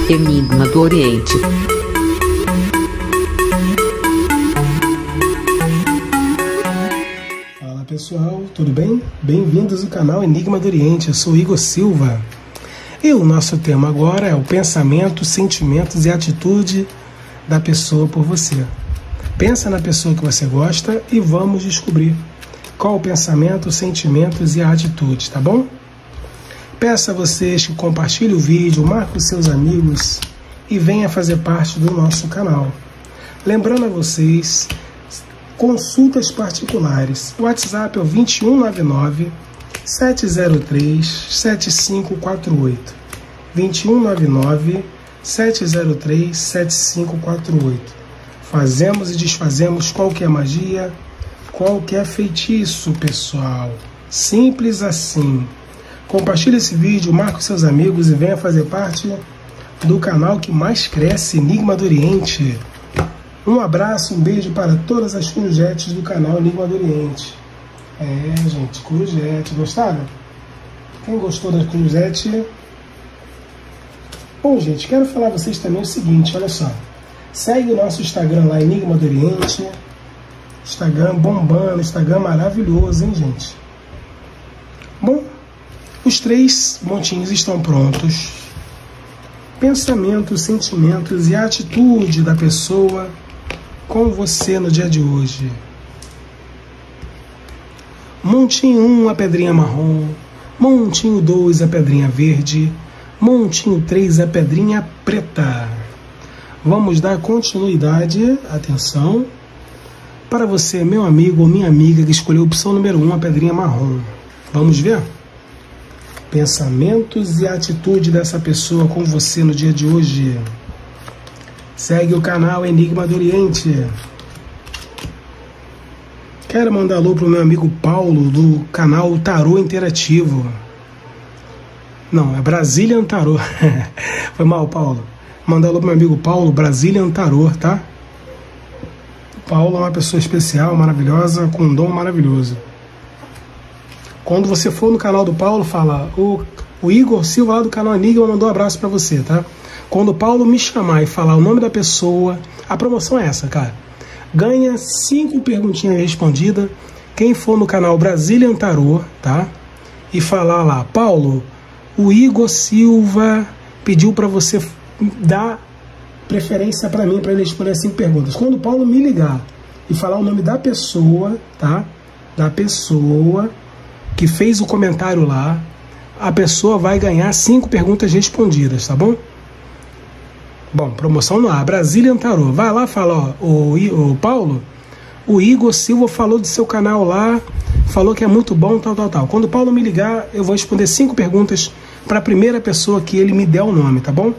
Enigma do Oriente. Fala pessoal, tudo bem? Bem-vindos ao canal Enigma do Oriente, eu sou Igor Silva. E o nosso tema agora é o pensamento, sentimentos e atitude da pessoa por você. Pensa na pessoa que você gosta e vamos descobrir qual o pensamento, sentimentos e a atitude, tá bom? Peço a vocês que compartilhem o vídeo, marquem os seus amigos e venha fazer parte do nosso canal. Lembrando a vocês, consultas particulares. O WhatsApp é o 2199 703 7548. 2199 703 7548. Fazemos e desfazemos qualquer magia, qualquer feitiço, pessoal. Simples assim. Compartilhe esse vídeo, marque os seus amigos e venha fazer parte do canal que mais cresce, Enigma do Oriente. Um abraço, um beijo para todas as corujetes do canal Enigma do Oriente. Gente, corujete, gostaram? Quem gostou da corujete? Bom, gente, quero falar a vocês também o seguinte, olha só. Segue o nosso Instagram lá, Enigma do Oriente. Instagram bombando, Instagram maravilhoso, hein, gente? Bom, os 3 montinhos estão prontos. Pensamentos, sentimentos e atitude da pessoa com você no dia de hoje. Montinho 1, a pedrinha marrom. Montinho 2, a pedrinha verde. Montinho 3, a pedrinha preta. Vamos dar continuidade, atenção, para você, meu amigo ou minha amiga, que escolheu a opção número 1, a pedrinha marrom. Vamos ver? Pensamentos e atitude dessa pessoa com você no dia de hoje. Segue o canal Enigma do Oriente. Quero mandar alô pro meu amigo Paulo, do canal Tarô Interativo. Não, é Brazilian Tarô. Foi mal, Paulo. Mandar alô pro meu amigo Paulo, Brazilian Tarô, tá? Paulo é uma pessoa especial, maravilhosa, com um dom maravilhoso. Quando você for no canal do Paulo, fala, o Igor Silva lá do canal Enigma mandou um abraço pra você, tá? Quando o Paulo me chamar e falar o nome da pessoa, a promoção é essa, cara. Ganha 5 perguntinhas respondidas. Quem for no canal Brazilian Tarô, tá? E falar lá, Paulo, o Igor Silva pediu pra você dar preferência pra mim, pra ele responder 5 perguntas. Quando o Paulo me ligar e falar o nome da pessoa, tá? Da pessoa que fez o comentário lá, a pessoa vai ganhar 5 perguntas respondidas, tá bom? Bom, promoção no ar, Brazilian Tarô. Vai lá, fala, ó, o Paulo, o Igor Silva falou do seu canal lá, falou que é muito bom, tal. Quando o Paulo me ligar, eu vou responder 5 perguntas para a primeira pessoa que ele me der o nome, tá bom?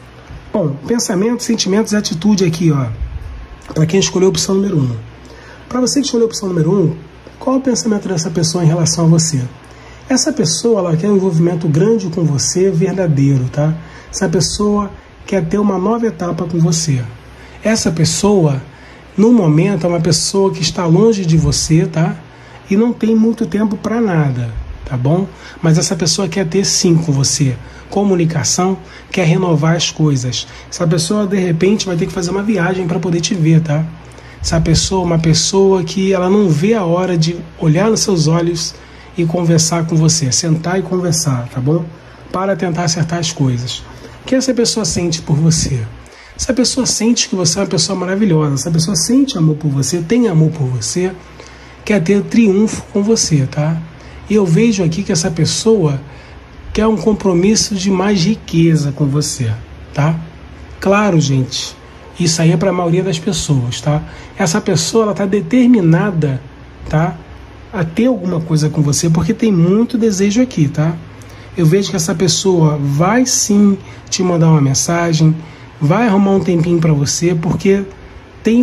Bom, pensamentos, sentimentos e atitude aqui, ó, para quem escolheu a opção número 1. Para você que escolheu a opção número 1, qual é o pensamento dessa pessoa em relação a você? Essa pessoa, ela quer um envolvimento grande com você, verdadeiro, tá? Essa pessoa quer ter uma nova etapa com você. Essa pessoa, no momento, é uma pessoa que está longe de você, tá? E não tem muito tempo para nada, tá bom? Mas essa pessoa quer ter sim com você comunicação, quer renovar as coisas. Essa pessoa, de repente, vai ter que fazer uma viagem para poder te ver, tá? Essa pessoa é uma pessoa que ela não vê a hora de olhar nos seus olhos e conversar com você, sentar e conversar, tá bom? Para tentar acertar as coisas. O que essa pessoa sente por você? Essa pessoa sente que você é uma pessoa maravilhosa, essa pessoa sente amor por você, tem amor por você, quer ter triunfo com você, tá? E eu vejo aqui que essa pessoa quer um compromisso de mais riqueza com você, tá? Claro, gente, isso aí é para a maioria das pessoas, tá? Essa pessoa, ela está determinada, tá? A ter alguma coisa com você, porque tem muito desejo aqui, tá? Eu vejo que essa pessoa vai sim te mandar uma mensagem, vai arrumar um tempinho para você, porque tem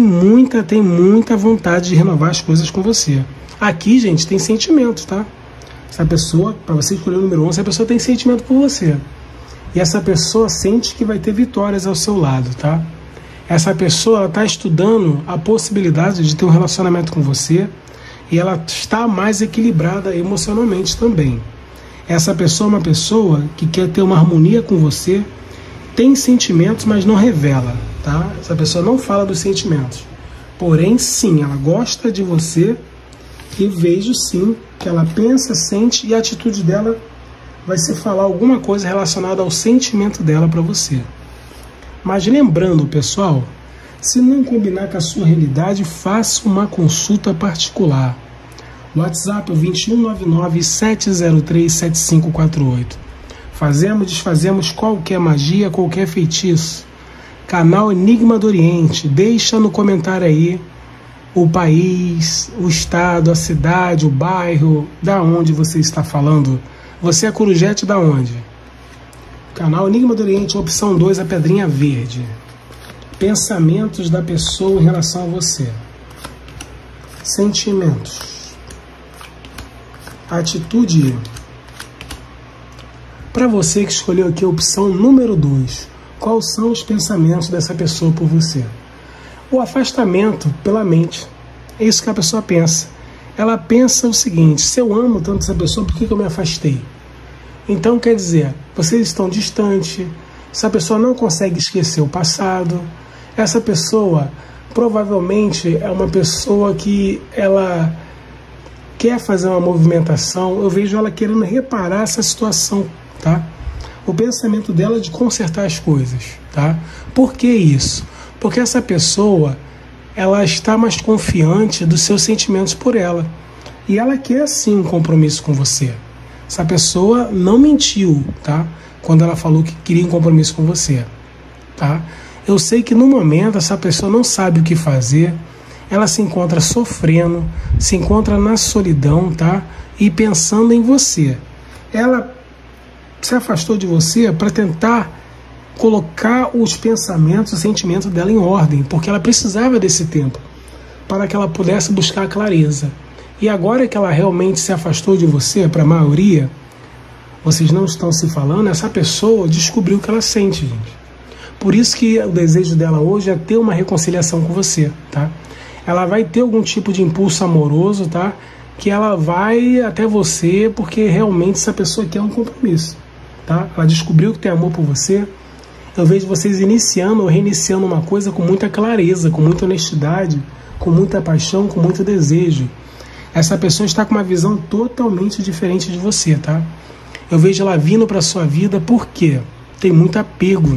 muita vontade de renovar as coisas com você. Aqui, gente, tem sentimento, tá? Essa pessoa, para você escolher o número 1, essa pessoa tem sentimento por você. E essa pessoa sente que vai ter vitórias ao seu lado, tá? Essa pessoa está estudando a possibilidade de ter um relacionamento com você e ela está mais equilibrada emocionalmente também. Essa pessoa é uma pessoa que quer ter uma harmonia com você tem sentimentos, mas não revela, tá? Essa pessoa não fala dos sentimentos. Porém, sim, ela gosta de você e vejo sim que ela pensa, sente e a atitude dela vai ser falar alguma coisa relacionada ao sentimento dela para você. Mas lembrando, pessoal, se não combinar com a sua realidade, faça uma consulta particular. WhatsApp é 2199-703-7548. Fazemos, desfazemos qualquer magia, qualquer feitiço. Canal Enigma do Oriente. Deixa no comentário aí o país, o estado, a cidade, o bairro, da onde você está falando. Você é Corujete da onde? Canal Enigma do Oriente, opção 2, a pedrinha verde. Pensamentos da pessoa em relação a você. Sentimentos. Atitude. Para você que escolheu aqui a opção número 2, quais são os pensamentos dessa pessoa por você? O afastamento pela mente. É isso que a pessoa pensa. Ela pensa o seguinte: se eu amo tanto essa pessoa, por que eu me afastei? Então, quer dizer, vocês estão distantes, essa pessoa não consegue esquecer o passado, essa pessoa provavelmente é uma pessoa que ela quer fazer uma movimentação, eu vejo ela querendo reparar essa situação, tá? O pensamento dela é de consertar as coisas, tá? Por que isso? Porque essa pessoa, ela está mais confiante dos seus sentimentos por ela. E ela quer sim um compromisso com você. Essa pessoa não mentiu, tá? Quando ela falou que queria um compromisso com você, tá? Eu sei que no momento essa pessoa não sabe o que fazer, ela se encontra sofrendo, se encontra na solidão, tá? E pensando em você. Ela se afastou de você para tentar colocar os pensamentos, os sentimentos dela em ordem, porque ela precisava desse tempo para que ela pudesse buscar a clareza. E agora que ela realmente se afastou de você, para a maioria, vocês não estão se falando, essa pessoa descobriu o que ela sente, gente. Por isso que o desejo dela hoje é ter uma reconciliação com você, tá? Ela vai ter algum tipo de impulso amoroso, tá? Que ela vai até você porque realmente essa pessoa quer um compromisso, tá? Ela descobriu que tem amor por você. Eu vejo vocês iniciando ou reiniciando uma coisa com muita clareza, com muita honestidade, com muita paixão, com muito desejo. Essa pessoa está com uma visão totalmente diferente de você, tá? Eu vejo ela vindo para a sua vida porque tem muito apego.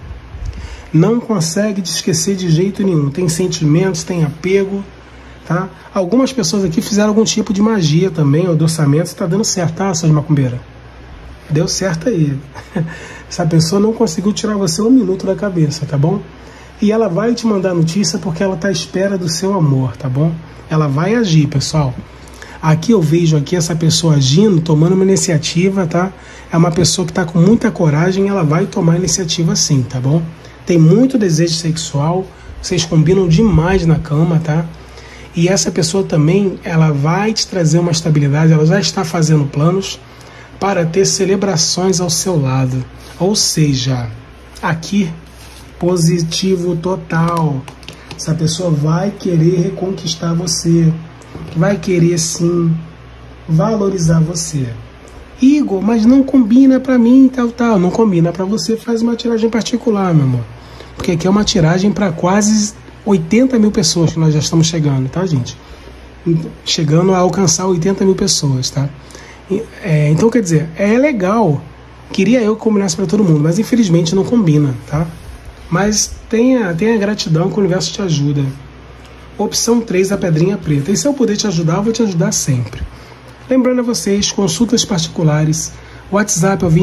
Não consegue te esquecer de jeito nenhum. Tem sentimentos, tem apego, tá? Algumas pessoas aqui fizeram algum tipo de magia também, ou de orçamento. Está dando certo, tá, suas macumbeiras? Deu certo aí. Essa pessoa não conseguiu tirar você um minuto da cabeça, tá bom? E ela vai te mandar notícia porque ela está à espera do seu amor, tá bom? Ela vai agir, pessoal. Aqui eu vejo aqui essa pessoa agindo, tomando uma iniciativa, tá? É uma pessoa que está com muita coragem, ela vai tomar a iniciativa sim, tá bom? Tem muito desejo sexual, vocês combinam demais na cama, tá? E essa pessoa também, ela vai te trazer uma estabilidade, ela já está fazendo planos para ter celebrações ao seu lado. Ou seja, aqui, positivo total. Essa pessoa vai querer reconquistar você, vai querer sim valorizar você. Igor, mas não combina pra mim, tal. Não combina pra você, faz uma tiragem particular, meu amor. Porque aqui é uma tiragem para quase 80 mil pessoas que nós já estamos chegando, tá, gente? Chegando a alcançar 80 mil pessoas, tá? Então, quer dizer, é legal. Queria eu que combinasse para todo mundo, mas infelizmente não combina, tá? Mas tenha gratidão que o universo te ajuda. Opção 3, a pedrinha preta. E se eu puder te ajudar, eu vou te ajudar sempre. Lembrando a vocês, consultas particulares, WhatsApp é o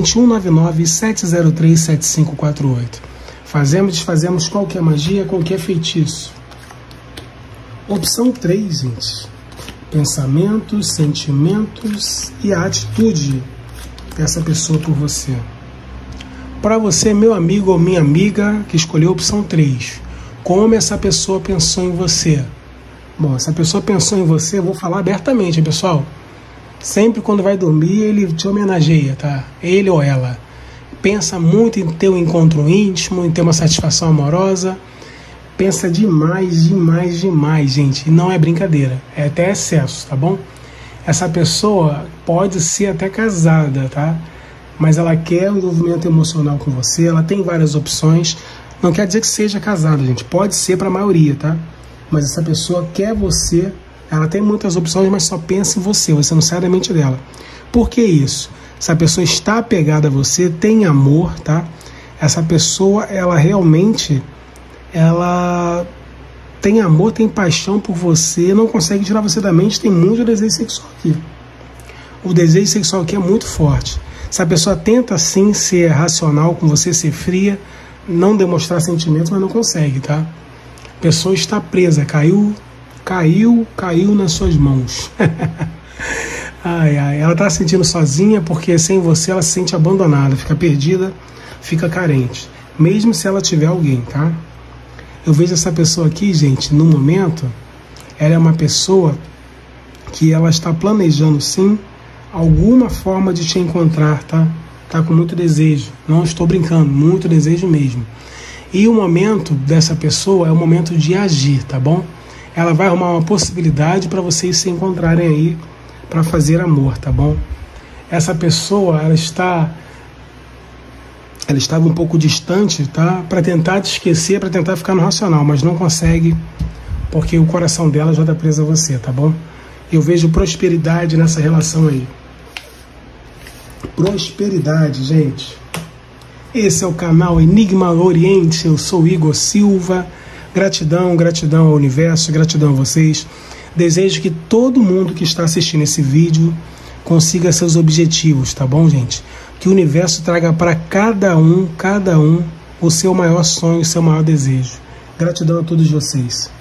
2199-703-7548. Fazemos, desfazemos qualquer magia, qualquer feitiço. Opção 3, gente. Pensamentos, sentimentos e a atitude dessa pessoa por você. Para você, meu amigo ou minha amiga, que escolheu a opção 3, como essa pessoa pensou em você? Bom, essa pessoa pensou em você, eu vou falar abertamente, pessoal. Sempre quando vai dormir, ele te homenageia, tá? Ele ou ela. Pensa muito em ter um encontro íntimo, em ter uma satisfação amorosa. Pensa demais, gente. E não é brincadeira, é até excesso, tá bom? Essa pessoa pode ser até casada, tá? mas ela quer um envolvimento emocional com você, ela tem várias opções. Não quer dizer que seja casada, gente. Pode ser para a maioria, tá? Mas essa pessoa quer você, ela tem muitas opções, mas só pensa em você não sai da mente dela. Por que isso? Essa pessoa está apegada a você, tem amor, tá? Essa pessoa, ela realmente, ela tem amor, tem paixão por você, não consegue tirar você da mente, tem muito desejo sexual aqui. O desejo sexual aqui é muito forte. Essa pessoa tenta sim ser racional com você, ser fria, não demonstrar sentimentos, mas não consegue, tá? A pessoa está presa, caiu nas suas mãos. Ela está se sentindo sozinha porque sem você ela se sente abandonada, fica perdida, fica carente, mesmo se ela tiver alguém, tá? Eu vejo essa pessoa aqui, gente, no momento, ela é uma pessoa que ela está planejando sim alguma forma de te encontrar, tá? Tá com muito desejo, não estou brincando, muito desejo mesmo. E o momento dessa pessoa é o momento de agir, tá bom? Ela vai arrumar uma possibilidade para vocês se encontrarem aí para fazer amor, tá bom? Essa pessoa, ela estava um pouco distante, tá? Para tentar te esquecer, para tentar ficar no racional, mas não consegue, porque o coração dela já está preso a você, tá bom? Eu vejo prosperidade nessa relação aí. Prosperidade, gente. Esse é o canal Enigma Oriente, eu sou Igor Silva. Gratidão, gratidão ao universo, gratidão a vocês. Desejo que todo mundo que está assistindo esse vídeo consiga seus objetivos, tá bom, gente? Que o universo traga para cada um, o seu maior sonho, o seu maior desejo. Gratidão a todos vocês.